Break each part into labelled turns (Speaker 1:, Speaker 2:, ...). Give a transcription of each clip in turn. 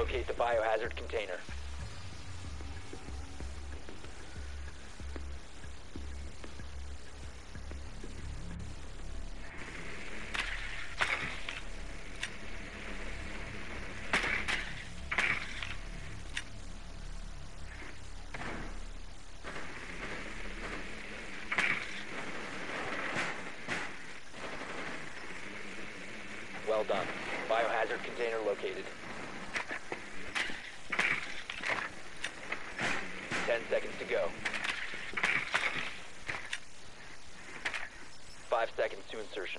Speaker 1: locate the biohazard container. Well done. Biohazard container located. 10 seconds to go. 5 seconds to insertion.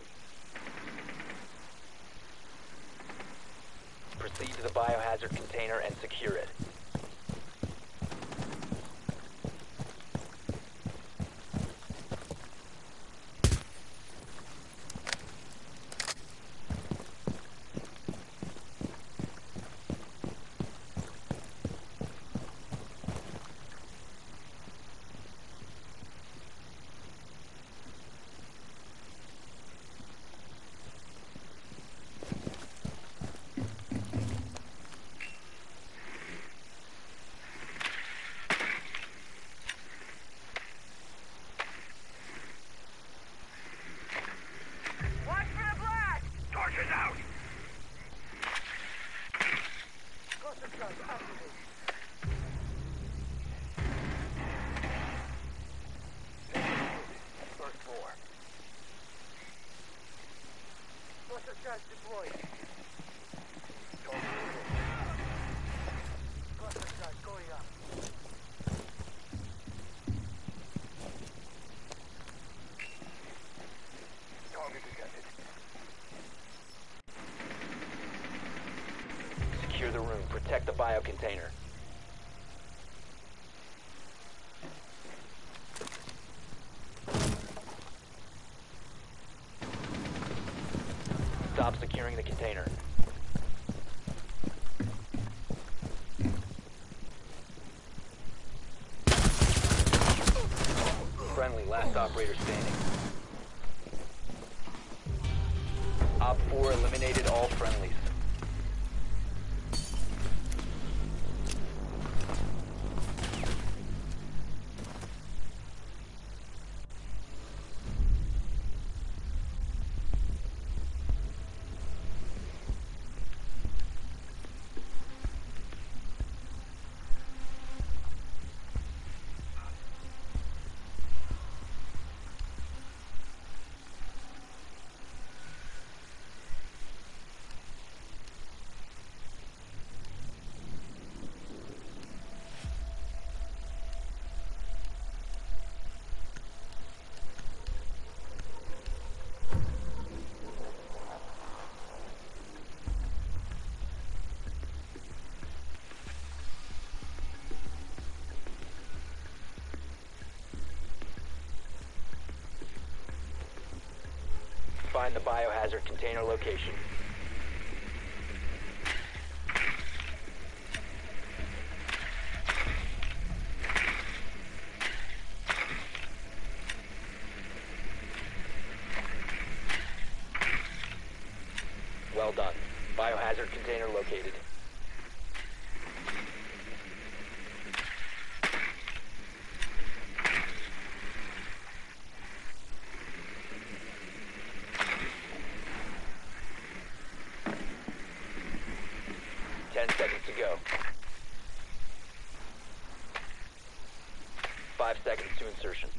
Speaker 1: Proceed to the biohazard container and secure it. Secure the room. Protect the bio container. Stop securing the container. Friendly, last operator standing. Op 4 eliminated all friendlies. Find the biohazard container location. Well done. Biohazard container located. To go. 5 seconds to insertion.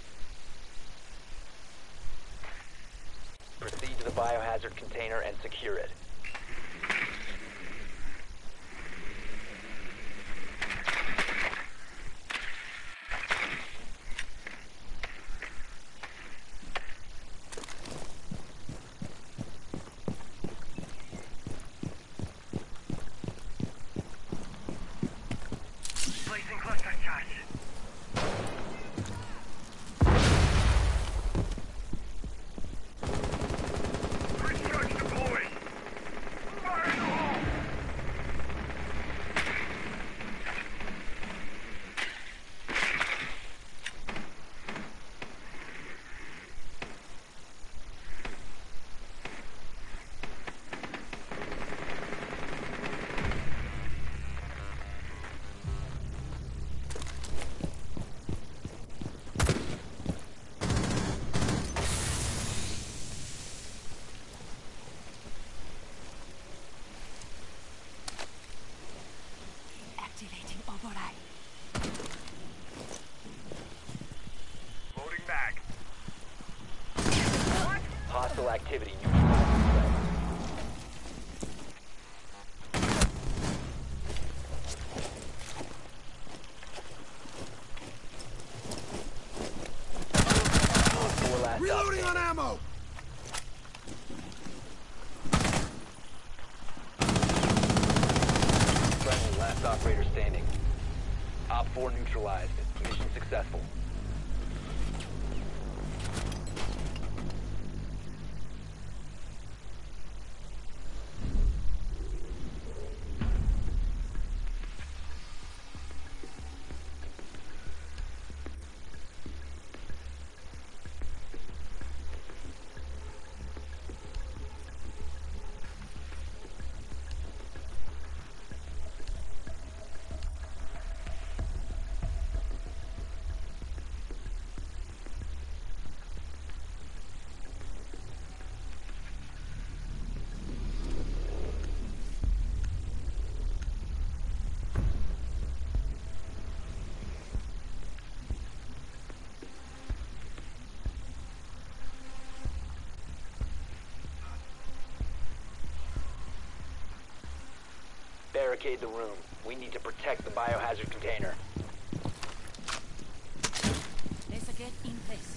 Speaker 1: Proceed to the biohazard container and secure it. Hostile activity. Neutralize the threat. Four last
Speaker 2: Reloading on
Speaker 1: outstanding.
Speaker 2: ammo!
Speaker 1: Friendly, last operator standing. Op 4 neutralized. Mission successful. Barricade the room. We need to protect the biohazard container.
Speaker 3: Let's get in place.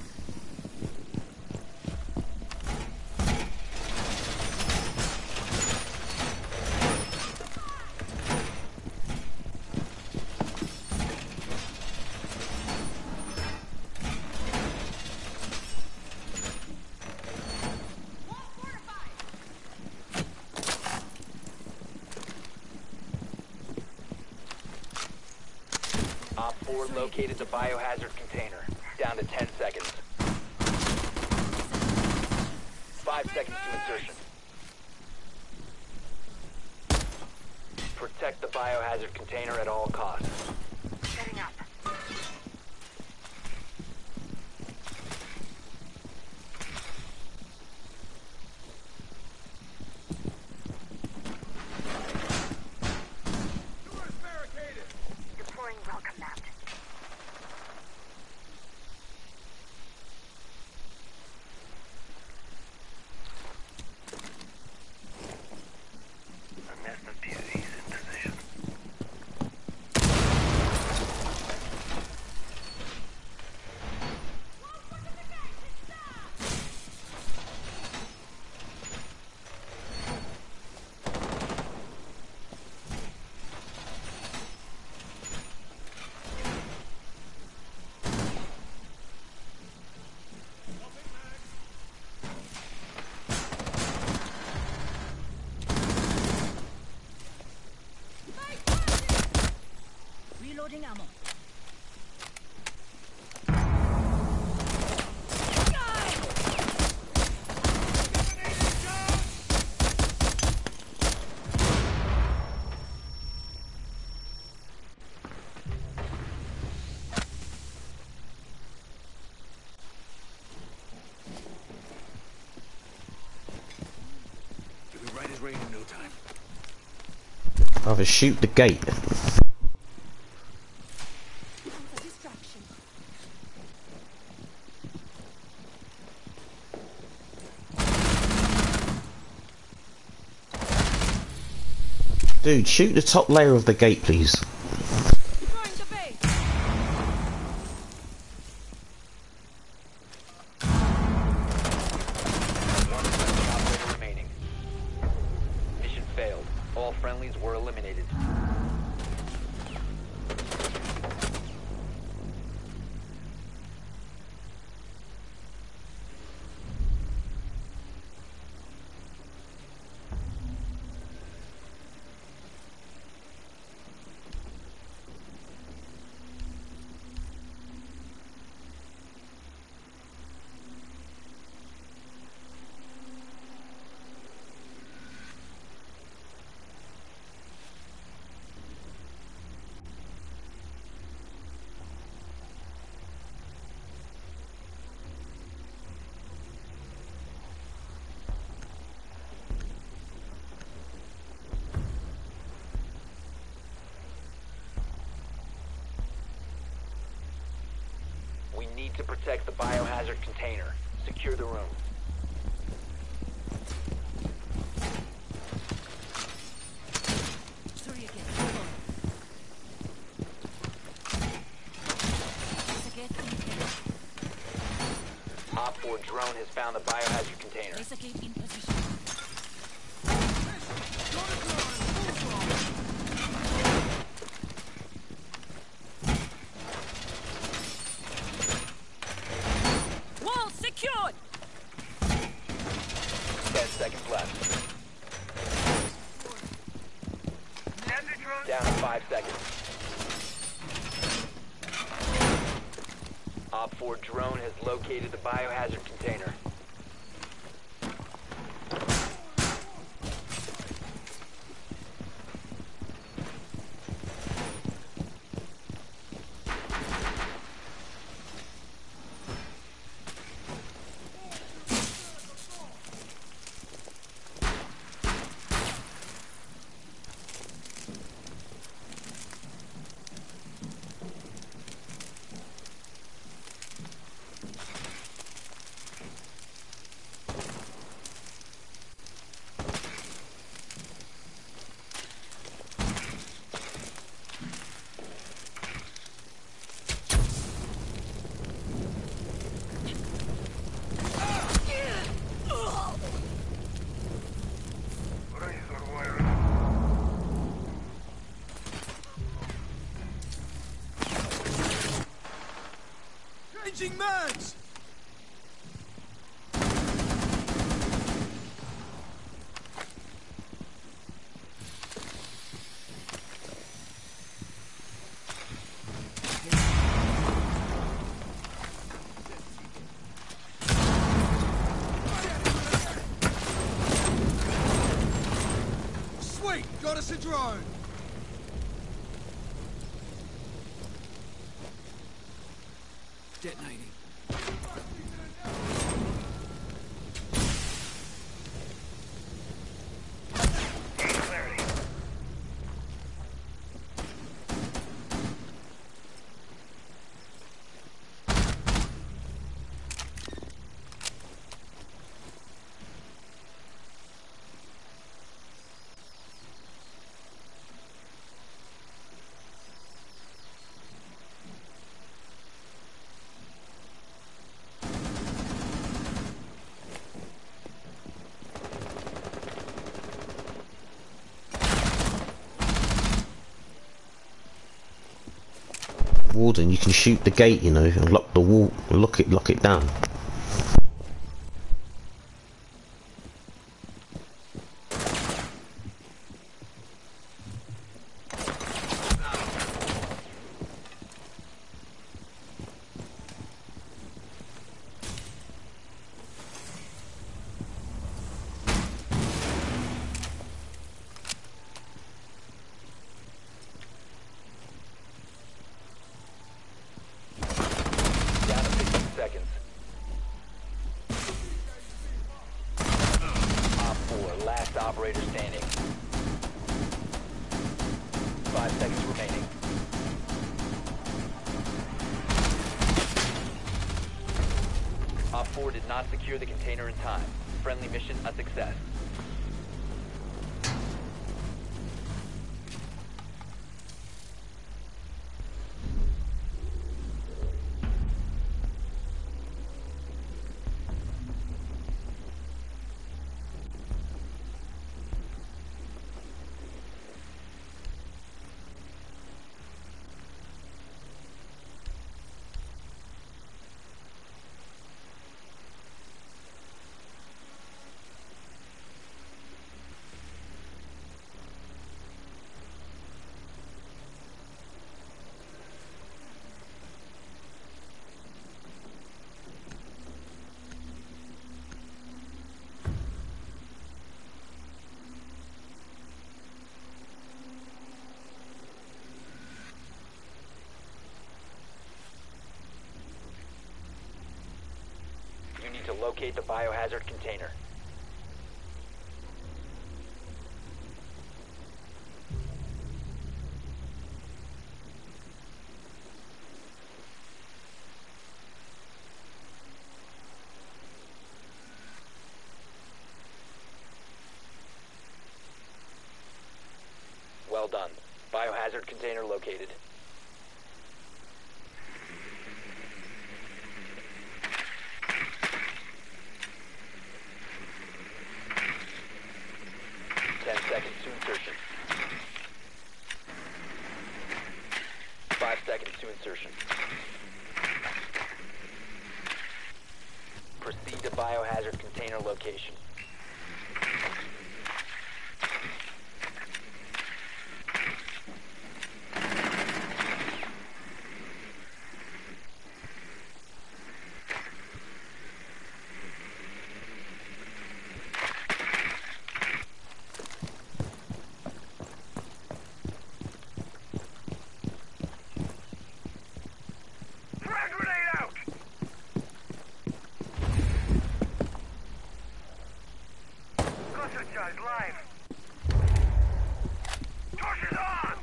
Speaker 1: Op 4 located the biohazard container. Down to 10 seconds. 5 seconds to insertion. Protect the biohazard container at all costs.
Speaker 3: Setting up.
Speaker 2: Doors barricaded!
Speaker 3: Deploying welcome mat.
Speaker 4: A nest of beauties in position.
Speaker 3: Reloading ammo.
Speaker 2: You'll be right as rain in no time.
Speaker 5: Either shoot the gate.
Speaker 3: Distraction.
Speaker 5: Dude, shoot the top layer of the gate, please.
Speaker 3: Deploying the base.
Speaker 1: One friendly operator remaining. Mission failed. All friendlies were eliminated. We need to protect the biohazard container. Secure the room. drone has found the biohazard container.
Speaker 3: Place a gate in position. Wall secured!
Speaker 1: 10 seconds left. Down to 5 seconds. Op 4 drone has located the biohazard container.
Speaker 2: Changing mags! Sweet! Got us a drone! Detonating.
Speaker 4: Clarity.
Speaker 5: Warden, you can shoot the gate, you know, and lock the wall, lock it down.
Speaker 1: Down to 15 seconds. Op 4, last operator standing. 5 seconds remaining. Op 4 did not secure the container in time. Friendly mission a success. You need to locate the biohazard container. Well done. Biohazard container located.
Speaker 4: Charge live. Torches on!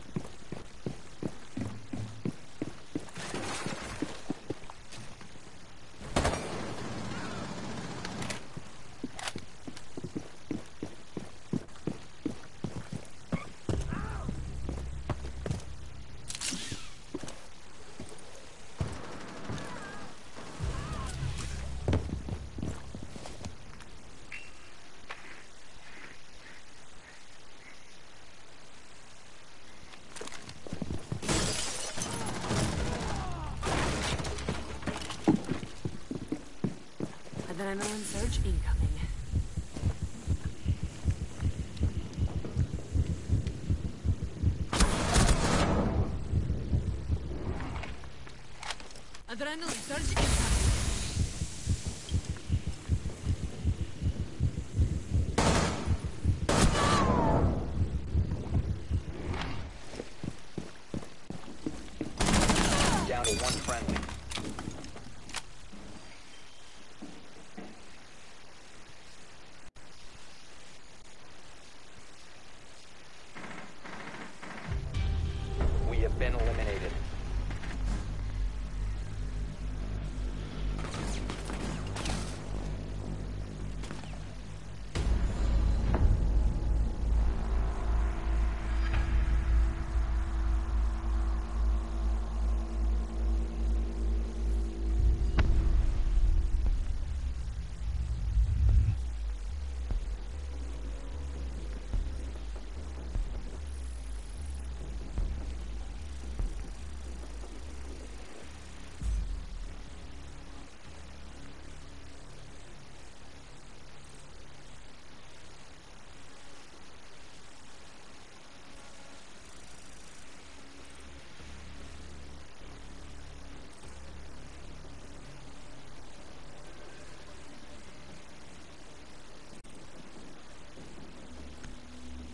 Speaker 3: Adrenaline surge incoming. Adrenaline surge incoming.